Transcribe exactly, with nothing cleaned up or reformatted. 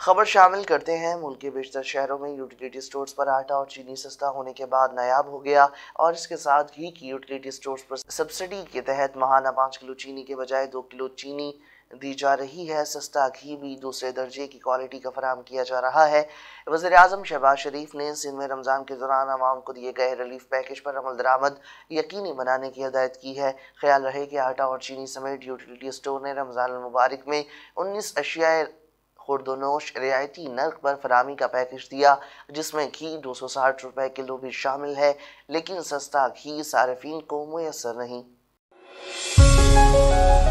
खबर शामिल करते हैं। मुल्क के बेशतर शहरों में यूटिलिटी स्टोर्स पर आटा और चीनी सस्ता होने के बाद नायाब हो गया और इसके साथ ही की यूटिलिटी स्टोर्स पर सब्सिडी के तहत माहाना पाँच किलो चीनी के बजाय दो किलो चीनी दी जा रही है। सस्ता घी भी दूसरे दर्जे की क्वालिटी का फराम किया जा रहा है। वज़ीर आज़म शहबाज शरीफ ने सिंध में रमज़ान के दौरान आवाम को दिए गए रिलीफ पैकेज पर अमल दरामद यकीनी बनाने की हिदायत की है। ख्याल रहे कि आटा और चीनी समेत यूटिलिटी स्टोर ने रमज़ान मुबारक में उन्नीस अशिया खुर्दोनोश रियायती नर्क पर फरामी का पैकेज दिया, जिसमें घी दो सौ साठ रुपये किलो भी शामिल है, लेकिन सस्ता घी सार्फिन को मुयसर नहीं।